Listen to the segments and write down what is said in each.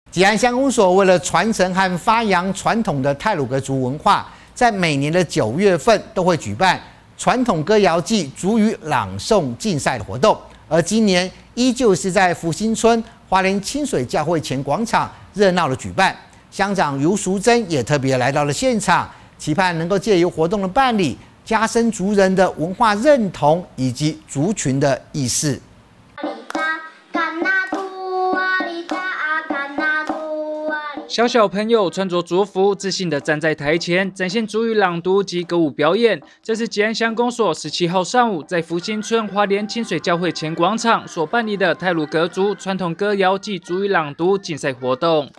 吉安乡公所为了传承和发扬传统的太鲁阁族文化，在每年的9月份都会举办传统歌谣暨族语朗诵竞赛的活动，而今年依旧是在福兴村花莲清水教会前广场热闹的举办。乡长尤淑珍也特别来到了现场，期盼能够借由活动的办理，加深族人的文化认同以及族群的意识。 小小朋友穿着族服，自信地站在台前，展现族语朗读及歌舞表演。这是吉安乡公所17号上午在福兴村花莲清水教会前广场所办理的太鲁阁族传统歌谣暨族语朗读竞赛活动。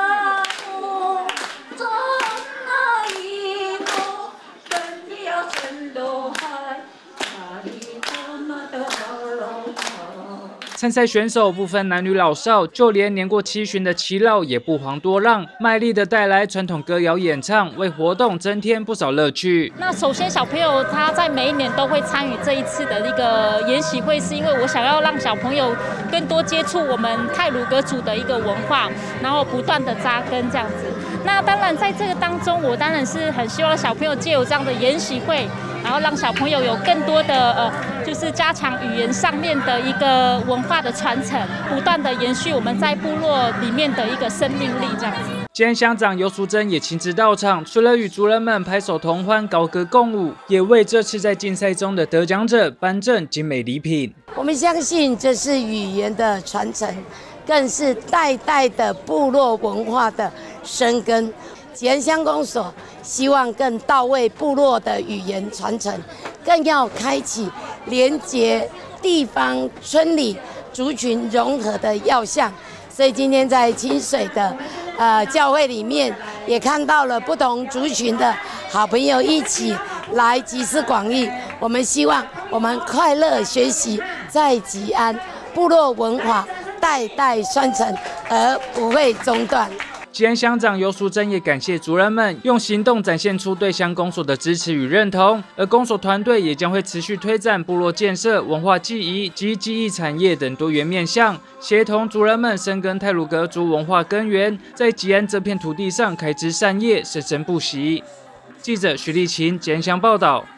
参赛选手不分男女老少，就连年过70旬的耆老也不遑多让，卖力的带来传统歌谣演唱，为活动增添不少乐趣。 那首先，小朋友他在每一年都会参与这一次的一个研习会，是因为我想要让小朋友更多接触我们太鲁阁族的一个文化，然后不断的扎根这样子。那当然，在这个当中，我当然是很希望小朋友借由这样的研习会。 然后让小朋友有更多的就是加强语言上面的一个文化的传承，不断的延续我们在部落里面的一个生命力，这样子。 吉安乡长尤淑珍也亲自到场，除了与族人们拍手同欢、高歌共舞，也为这次在竞赛中的得奖者颁赠精美礼品。 我们相信这是语言的传承，更是代代的部落文化的生根。 吉安乡公所希望更到位部落的语言传承，更要开启连结地方村里族群融合的要项。所以今天在清水的教会里面，也看到了不同族群的好朋友一起来集思广益。我们希望我们快乐学习，在吉安部落文化代代传承，而不会中断。 吉安乡长尤淑珍也感谢族人们用行动展现出对乡公所的支持与认同，而公所团队也将会持续推展部落建设、文化技艺及技艺产业等多元面向，协同族人们深耕太鲁阁族文化根源，在吉安这片土地上开枝散叶，生生不息。记者徐立琴吉安乡报道。